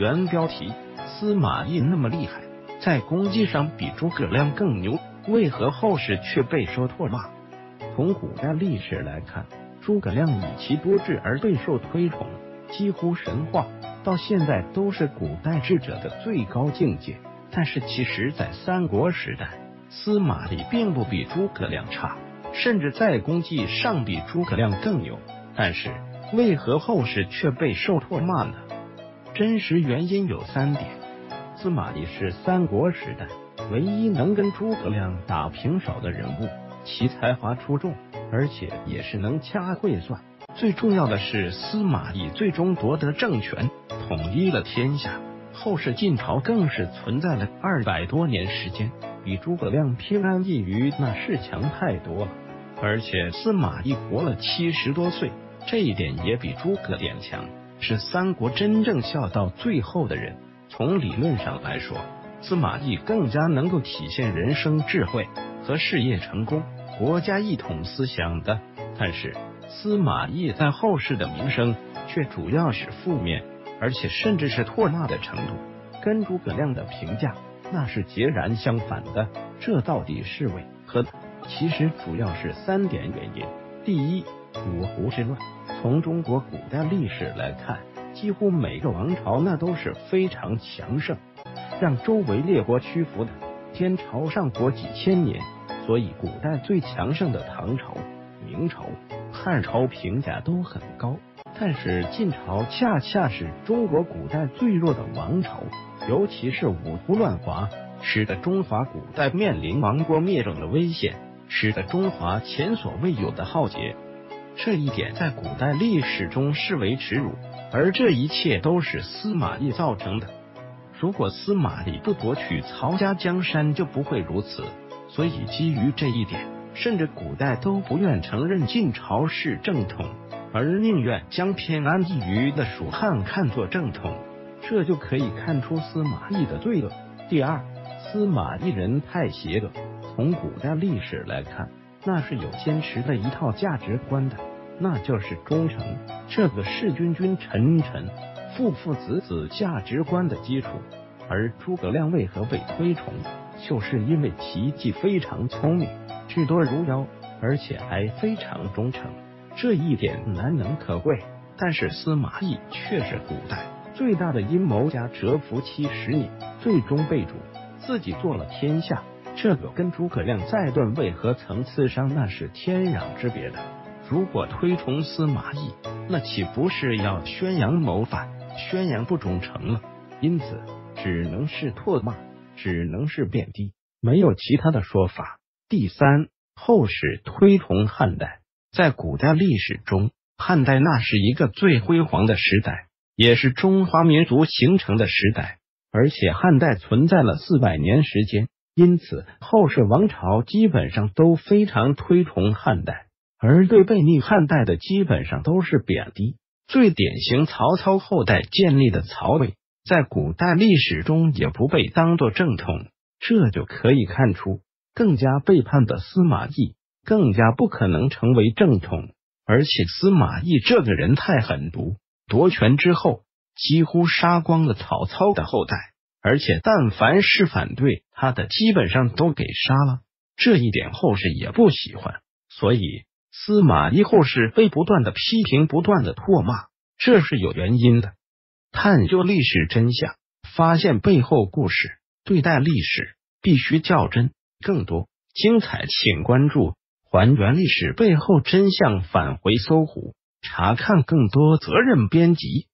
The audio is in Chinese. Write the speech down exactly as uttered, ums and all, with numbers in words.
原标题：司马懿那么厉害，在功绩上比诸葛亮更牛，为何后世却备受唾骂？从古代历史来看，诸葛亮以其多智而备受推崇，几乎神话，到现在都是古代智者的最高境界。但是其实在三国时代，司马懿并不比诸葛亮差，甚至在功绩上比诸葛亮更牛。但是为何后世却备受唾骂呢？真实原因有三点。司马懿是三国时代唯一能跟诸葛亮打平手的人物，其才华出众，而且也是能掐会算。最重要的是，司马懿最终夺得政权，统一了天下。后世晋朝更是存在了二百多年时间，比诸葛亮偏安一隅那是强太多了。而且司马懿活了七十多岁，这一点也比诸葛亮强，是三国真正笑到最后的人。从理论上来说，司马懿更加能够体现人生智慧和事业成功、国家一统思想的。但是司马懿在后世的名声却主要是负面，而且甚至是唾骂的程度，跟诸葛亮的评价那是截然相反的。这到底是为何呢？其实主要是三点原因。第一，五胡之乱。从中国古代历史来看，几乎每个王朝那都是非常强盛，让周围列国屈服的。天朝上国几千年，所以古代最强盛的唐朝、明朝、汉朝评价都很高。但是晋朝恰恰是中国古代最弱的王朝，尤其是五胡乱华，使得中华古代面临亡国灭种的危险，使得中华前所未有的浩劫。这一点在古代历史中视为耻辱，而这一切都是司马懿造成的。如果司马懿不夺取曹家江山，就不会如此。所以基于这一点，甚至古代都不愿承认晋朝是正统，而宁愿将偏安一隅的蜀汉看作正统。这就可以看出司马懿的罪恶。第二，司马懿人太邪恶。从古代历史来看，那是有坚持的一套价值观的，那就是忠诚，这个是君君臣臣、父父子子价值观的基础。而诸葛亮为何被推崇，就是因为其既非常聪明、智多如妖，而且还非常忠诚，这一点难能可贵。但是司马懿却是古代最大的阴谋家，蛰伏七十年，最终被逐，自己做了天下。这个跟诸葛亮在段位和层次上那是天壤之别的。如果推崇司马懿，那岂不是要宣扬谋反、宣扬不忠诚了？因此只能是唾骂，只能是贬低，没有其他的说法。第三，后世推崇汉代。在古代历史中，汉代那是一个最辉煌的时代，也是中华民族形成的时代，而且汉代存在了四百年时间，因此后世王朝基本上都非常推崇汉代，而对背逆汉代的基本上都是贬低。最典型曹操后代建立的曹魏，在古代历史中也不被当作正统，这就可以看出，更加背叛的司马懿更加不可能成为正统。而且司马懿这个人太狠毒，夺权之后几乎杀光了曹操的后代，而且但凡是反对他的基本上都给杀了，这一点后世也不喜欢。所以司马懿后世被不断的批评，不断的唾骂，这是有原因的。探究历史真相，发现背后故事，对待历史必须较真。更多精彩请关注还原历史背后真相，返回搜狐查看更多责任编辑。